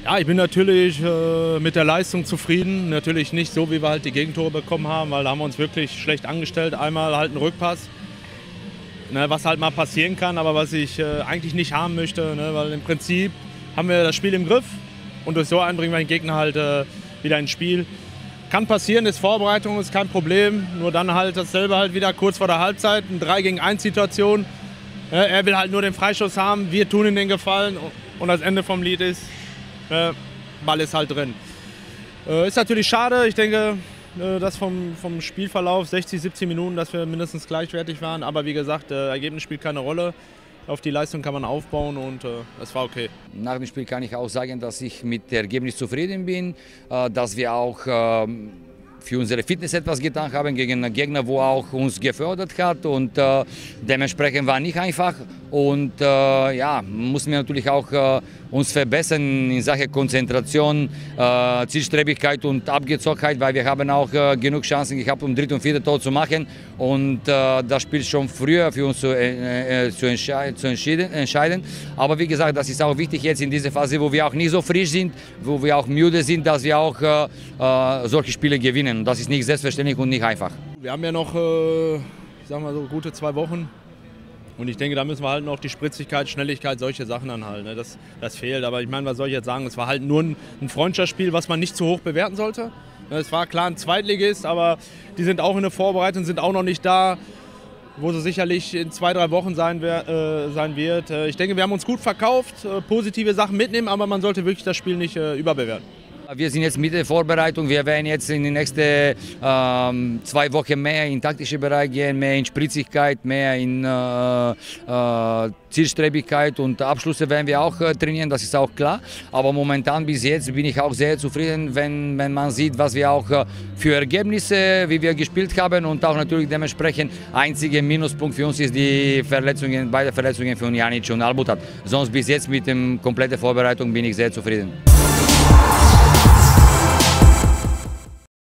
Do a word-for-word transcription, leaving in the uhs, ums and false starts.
Ja, ich bin natürlich äh, mit der Leistung zufrieden. Natürlich nicht so, wie wir halt die Gegentore bekommen haben, weil da haben wir uns wirklich schlecht angestellt. Einmal halt ein Rückpass, ne, was halt mal passieren kann, aber was ich äh, eigentlich nicht haben möchte, ne, weil im Prinzip haben wir das Spiel im Griff und durch so einen bringen wir den Gegner halt äh, wieder ins Spiel. Kann passieren, ist Vorbereitung, ist kein Problem. Nur dann halt dasselbe halt wieder kurz vor der Halbzeit, eine drei gegen eins Situation. Ja, er will halt nur den Freischuss haben, wir tun ihm den Gefallen und das Ende vom Lied ist, äh, Ball ist halt drin. Äh, ist natürlich schade, ich denke, äh, dass vom, vom Spielverlauf sechzig, siebzig Minuten, dass wir mindestens gleichwertig waren. Aber wie gesagt, äh, Ergebnis spielt keine Rolle. Auf die Leistung kann man aufbauen und es äh, war okay. Nach dem Spiel kann ich auch sagen, dass ich mit dem Ergebnis zufrieden bin, äh, dass wir auch äh, für unsere Fitness etwas getan haben gegen einen Gegner, wo auch uns gefördert hat und äh, dementsprechend war nicht einfach und äh, ja, mussten wir natürlich auch äh, uns verbessern in Sachen Konzentration, äh, Zielstrebigkeit und Abgezogenheit, weil wir haben auch äh, genug Chancen gehabt, um dritte und vierte Tor zu machen und äh, das Spiel schon früher für uns zu, äh, zu, entscheiden, zu entscheiden. Aber wie gesagt, das ist auch wichtig jetzt in dieser Phase, wo wir auch nicht so frisch sind, wo wir auch müde sind, dass wir auch äh, äh, solche Spiele gewinnen. Und das ist nicht selbstverständlich und nicht einfach. Wir haben ja noch, äh, ich sag mal so, gute zwei Wochen. Und ich denke, da müssen wir halt noch die Spritzigkeit, Schnelligkeit, solche Sachen dann halt. Ne? Das, das fehlt. Aber ich meine, was soll ich jetzt sagen? Es war halt nur ein, ein Freundschaftsspiel, was man nicht zu hoch bewerten sollte. Es war klar ein Zweitligist, aber die sind auch in der Vorbereitung, sind auch noch nicht da, wo sie sicherlich in zwei, drei Wochen sein, äh, sein wird. Ich denke, wir haben uns gut verkauft, äh, positive Sachen mitnehmen, aber man sollte wirklich das Spiel nicht äh, überbewerten. Wir sind jetzt mit der Vorbereitung, wir werden jetzt in den nächsten ähm, zwei Wochen mehr in den taktischen Bereich gehen, mehr in Spritzigkeit, mehr in äh, äh, Zielstrebigkeit und Abschlüsse werden wir auch äh, trainieren, das ist auch klar. Aber momentan bis jetzt bin ich auch sehr zufrieden, wenn, wenn man sieht, was wir auch äh, für Ergebnisse, wie wir gespielt haben und auch natürlich dementsprechend einziger Minuspunkt für uns ist die Verletzungen, beide Verletzungen von Janic und Albutat. Sonst bis jetzt mit der kompletten Vorbereitung bin ich sehr zufrieden.